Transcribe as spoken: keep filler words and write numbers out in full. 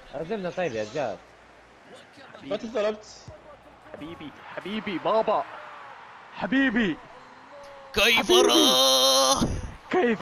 اعزمنا طيب يا رجال. متى طلبت؟ حبيبي حبيبي بابا حبيبي كيف حبيبي. أراه؟ كيف